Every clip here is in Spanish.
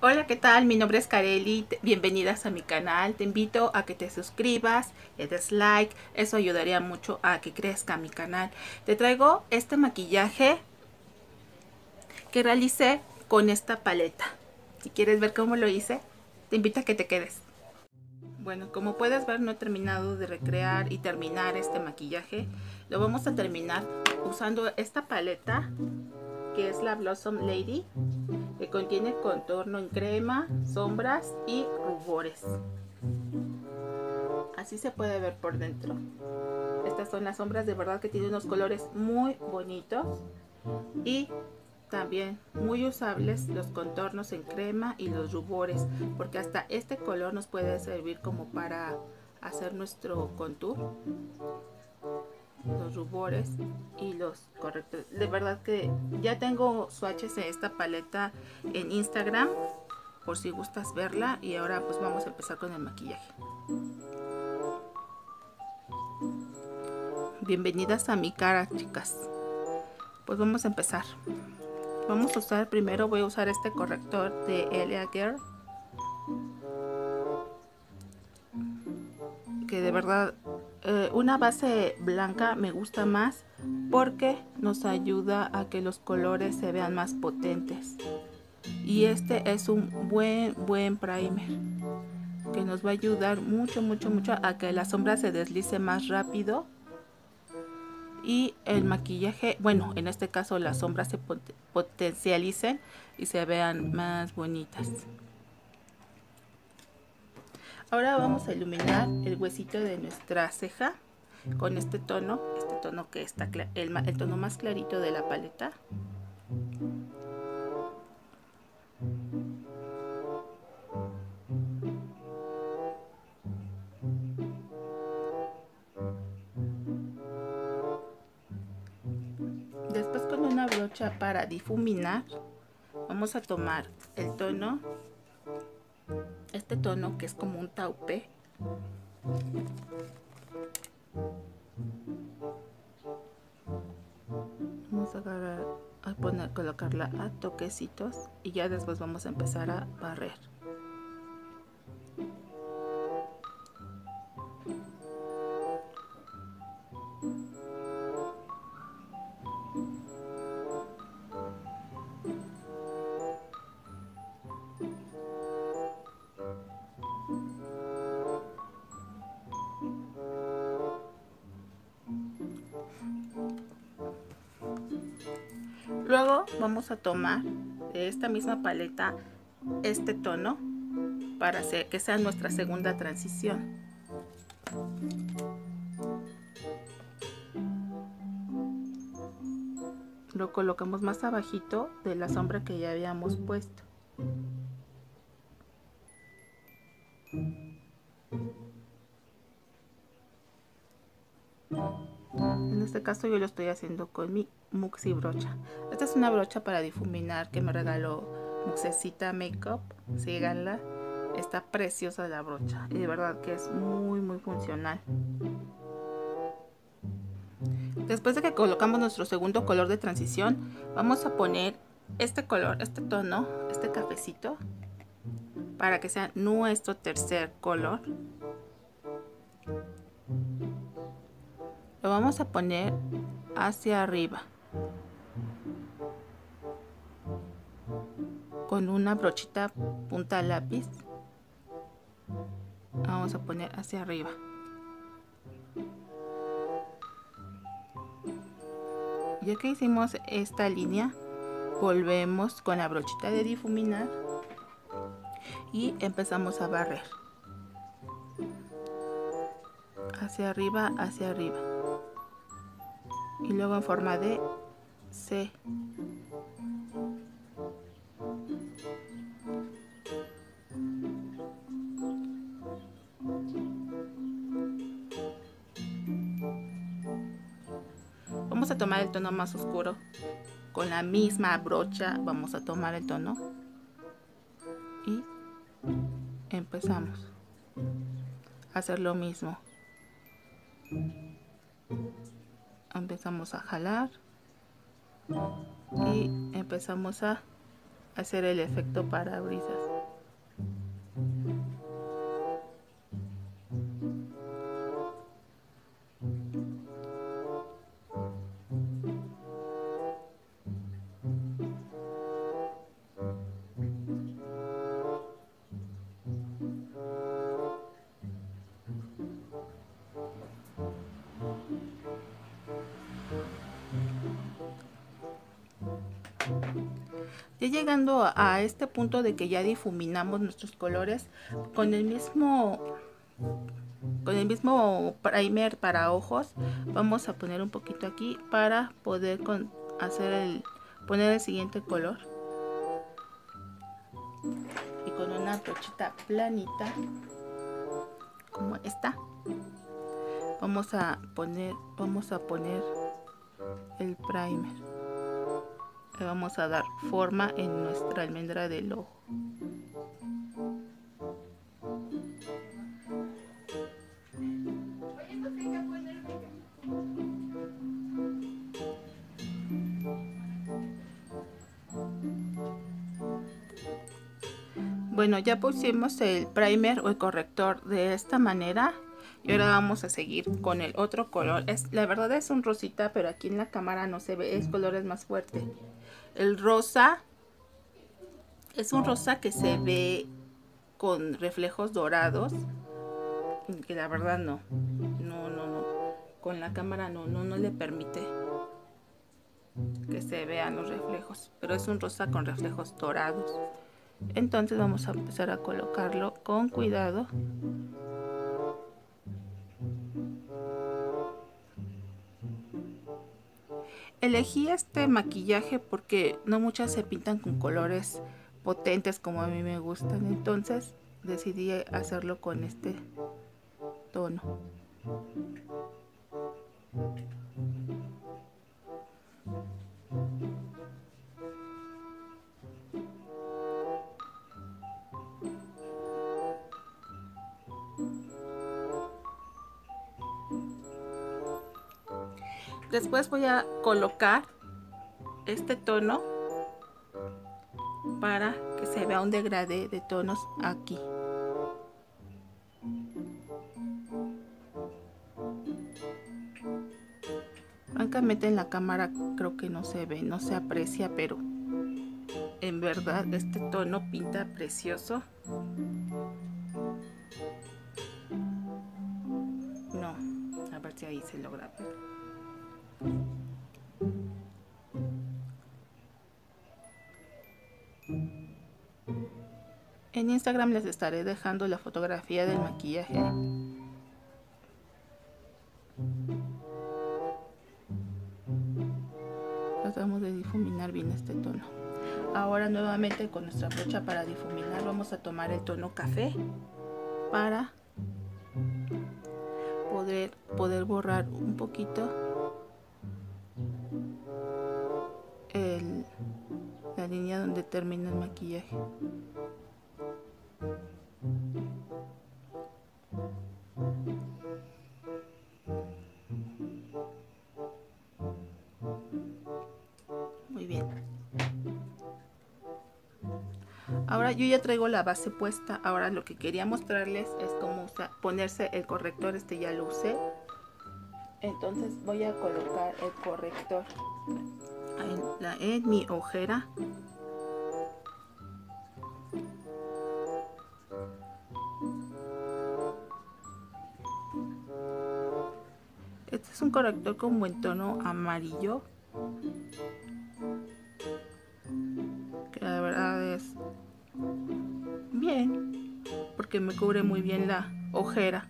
Hola, ¿qué tal? Mi nombre es Kareli, bienvenidas a mi canal. Te invito a que te suscribas, le des like, eso ayudaría mucho a que crezca mi canal. Te traigo este maquillaje que realicé con esta paleta. Si quieres ver cómo lo hice, te invito a que te quedes. Bueno, como puedes ver, no he terminado de recrear y terminar este maquillaje. Lo vamos a terminar usando esta paleta, que es la Blossom Lady, que contiene contorno en crema, sombras y rubores. Así se puede ver por dentro. Estas son las sombras, de verdad que tienen unos colores muy bonitos y también muy usables los contornos en crema y los rubores, porque hasta este color nos puede servir como para hacer nuestro contour, los rubores y los correctores. De verdad que ya tengo swatches de esta paleta en Instagram por si gustas verla, y ahora pues vamos a empezar con el maquillaje. Bienvenidas a mi cara, chicas. Pues vamos a empezar. Vamos a usar primero, voy a usar este corrector de Elia Girl, que de verdad una base blanca me gusta más porque nos ayuda a que los colores se vean más potentes, y este es un buen primer que nos va a ayudar mucho a que la sombra se deslice más rápido y el maquillaje, bueno, en este caso las sombras se potencialicen y se vean más bonitas. Ahora vamos a iluminar el huesito de nuestra ceja con este tono que está el tono más clarito de la paleta. Después, con una brocha para difuminar, vamos a tomar el tono, este tono que es como un taupe. Vamos a agarrar, colocarla a toquecitos y ya después vamos a empezar a barrer. Luego vamos a tomar de esta misma paleta este tono para hacer que sea nuestra segunda transición. Lo colocamos más abajito de la sombra que ya habíamos puesto. En este caso yo lo estoy haciendo con mi Muxi brocha. Esta es una brocha para difuminar que me regaló Muxecita Makeup. Síganla, está preciosa la brocha y de verdad que es muy funcional. Después de que colocamos nuestro segundo color de transición, vamos a poner este color, este tono, este cafecito, para que sea nuestro tercer color. Lo vamos a poner hacia arriba con una brochita punta lápiz. Vamos a poner hacia arriba. Ya que hicimos esta línea, volvemos con la brochita de difuminar y empezamos a barrer hacia arriba y luego en forma de C. Vamos a tomar el tono más oscuro. Con la misma brocha vamos a tomar el tono y empezamos a hacer lo mismo. Empezamos a jalar y empezamos a hacer el efecto parabrisas. Ya llegando a este punto de que ya difuminamos nuestros colores, con el mismo primer para ojos, vamos a poner un poquito aquí para poder poner el siguiente color. Y con una brochita planita como esta, vamos a poner el primer. Le vamos a dar forma en nuestra almendra del ojo. Bueno, ya pusimos el primer o el corrector de esta manera. Y ahora vamos a seguir con el otro color. La verdad es un rosita, pero aquí en la cámara no se ve. El color es más fuerte. El rosa es un rosa que se ve con reflejos dorados. Que la verdad no. Con la cámara no le permite que se vean los reflejos. Pero es un rosa con reflejos dorados. Entonces vamos a empezar a colocarlo con cuidado. Elegí este maquillaje porque no muchas se pintan con colores potentes como a mí me gustan, entonces decidí hacerlo con este tono. Después voy a colocar este tono para que se vea un degradé de tonos aquí. Francamente en la cámara creo que no se ve, no se aprecia, pero en verdad este tono pinta precioso. No, a ver si ahí se logra ver. En Instagram les estaré dejando la fotografía del maquillaje. Tratamos de difuminar bien este tono. Ahora nuevamente con nuestra brocha para difuminar vamos a tomar el tono café para poder borrar un poquito la línea donde termina el maquillaje. Muy bien. Ahora yo ya traigo la base puesta. Ahora lo que quería mostrarles es cómo ponerse el corrector. Este ya lo usé. Entonces voy a colocar el corrector en mi ojera. Este es un corrector con buen tono amarillo, que la verdad es bien, porque me cubre muy bien la ojera.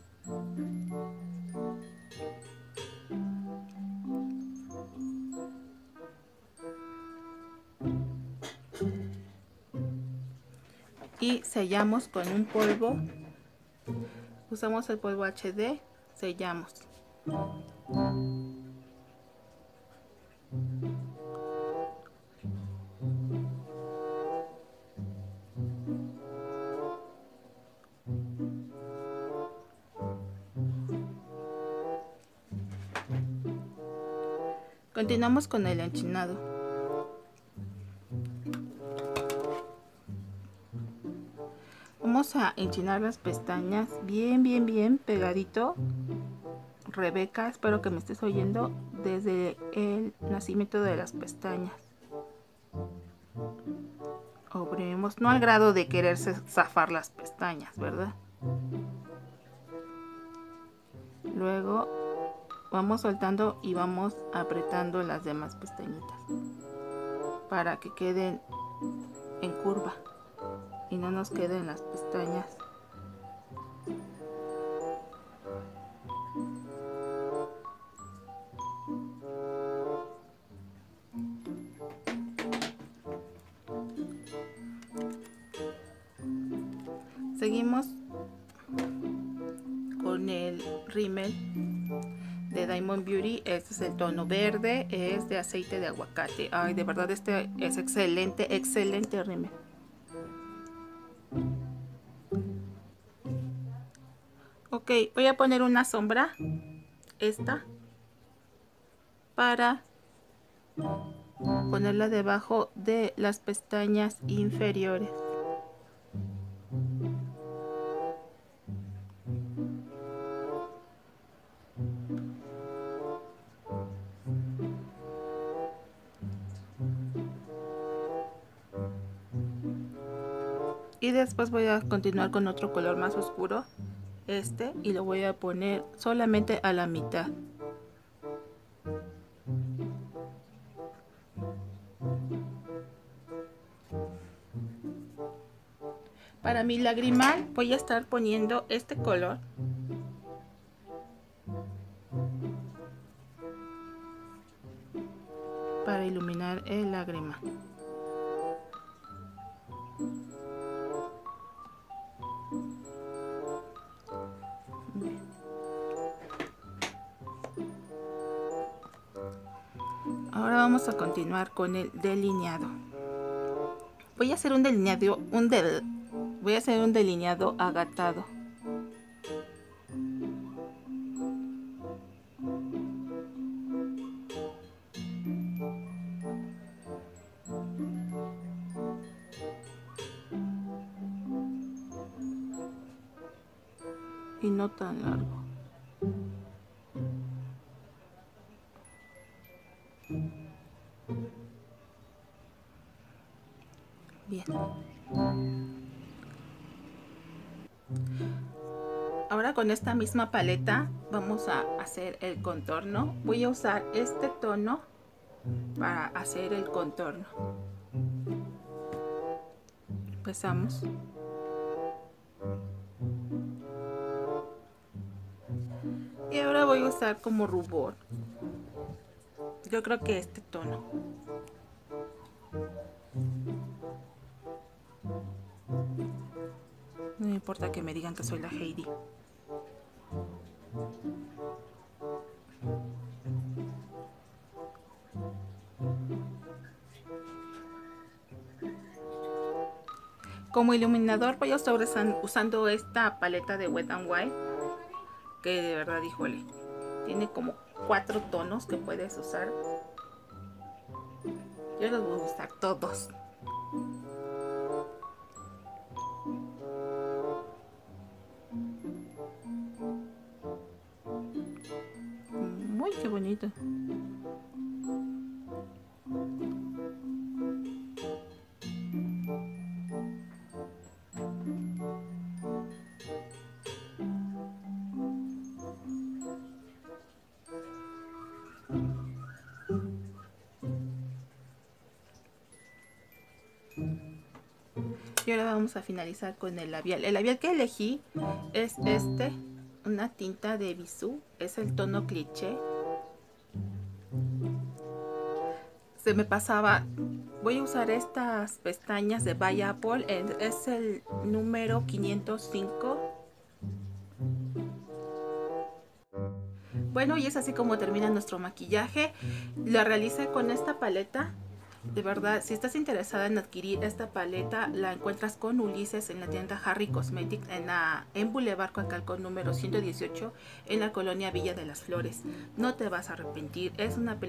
Y sellamos con un polvo. Usamos el polvo HD, sellamos. Continuamos con el enchinado. Vamos a enchinar las pestañas bien pegadito. Rebeca, espero que me estés oyendo, desde el nacimiento de las pestañas. Oprimimos, no al grado de quererse zafar las pestañas, ¿verdad? Luego vamos soltando y vamos apretando las demás pestañitas. para que queden en curva y no nos queden las pestañas. Seguimos con el rímel de Diamond Beauty. Este es el tono verde, es de aceite de aguacate. Ay, de verdad este es excelente, excelente rímel. Ok, voy a poner una sombra, esta, para ponerla debajo de las pestañas inferiores. Y después voy a continuar con otro color más oscuro, este, y lo voy a poner solamente a la mitad. Para mi lagrimal voy a estar poniendo este color. Para iluminar el lagrimal. Ahora vamos a continuar con el delineado. Voy a hacer un delineado, voy a hacer un delineado agatado. Y no tan largo. Bien. Ahora con esta misma paleta vamos a hacer el contorno. Voy a usar este tono para hacer el contorno. Empezamos. Y ahora voy a usar como rubor. Yo creo que este tono. No me importa que me digan que soy la Heidi. Como iluminador voy a estar usando esta paleta de Wet n Wild, que de verdad, híjole, tiene como 4 tonos que puedes usar. Yo los voy a usar todos. Muy qué bonito. Y ahora vamos a finalizar con el labial. El labial que elegí es este, una tinta de Bisú, es el tono cliché. Se me pasaba, voy a usar estas pestañas de By Apple, es el número 505. Bueno, y es así como termina nuestro maquillaje. Lo realicé con esta paleta. De verdad, si estás interesada en adquirir esta paleta, la encuentras con Ulises en la tienda Harry Cosmetics en Boulevard Coacalco número 118 en la colonia Villa de las Flores. No te vas a arrepentir, es una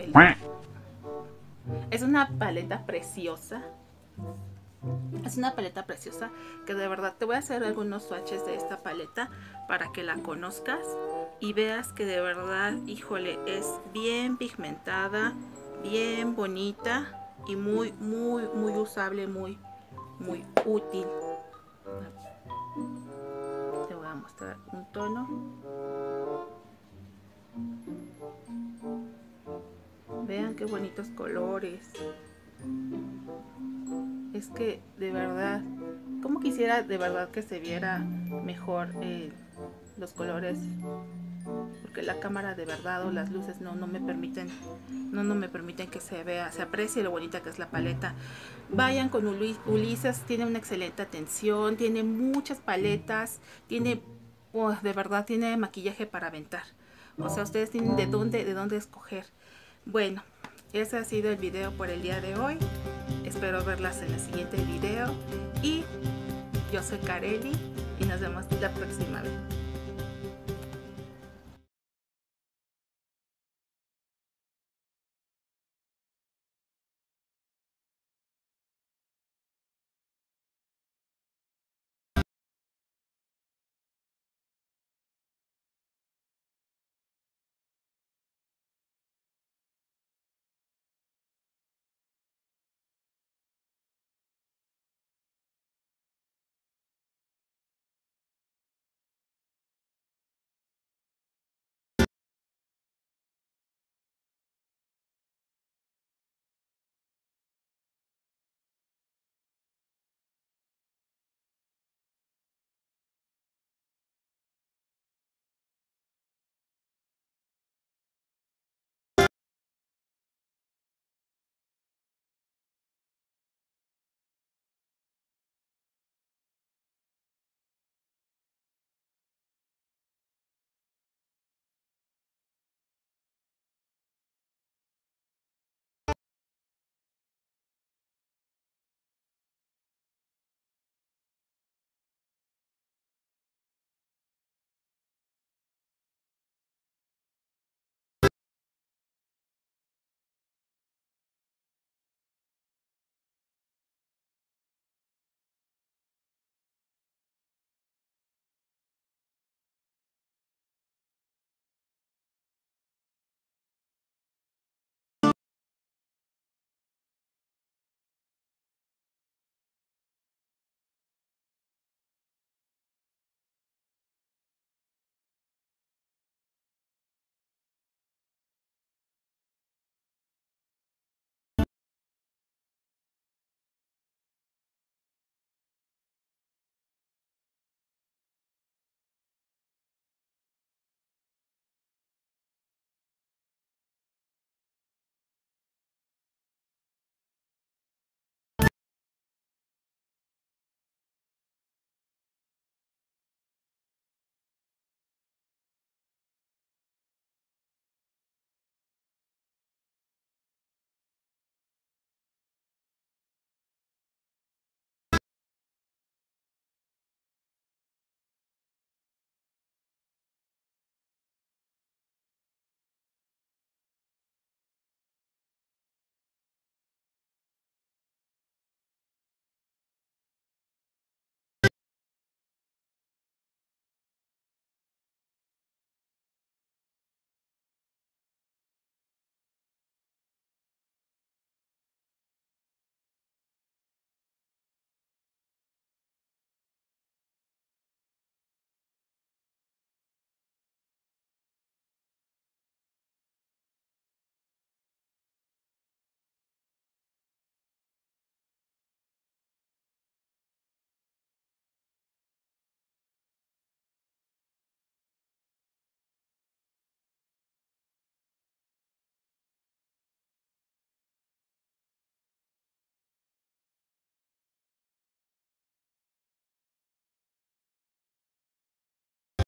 paleta preciosa. Es una paleta preciosa que de verdad te voy a hacer algunos swatches de esta paleta para que la conozcas y veas que de verdad, híjole, es bien pigmentada, bien bonita y muy usable, muy útil. Te voy a mostrar un tono. Vean qué bonitos colores. Es que de verdad, como quisiera de verdad que se viera mejor los colores, porque la cámara de verdad o las luces no me permiten, no me permiten que se vea, se aprecie lo bonita que es la paleta. Vayan con Ulises, tiene una excelente atención, tiene muchas paletas, tiene, de verdad tiene maquillaje para aventar. O sea, ustedes tienen de dónde escoger. Bueno, ese ha sido el video por el día de hoy. Espero verlas en el siguiente video. Y yo soy Kareli y nos vemos la próxima vez.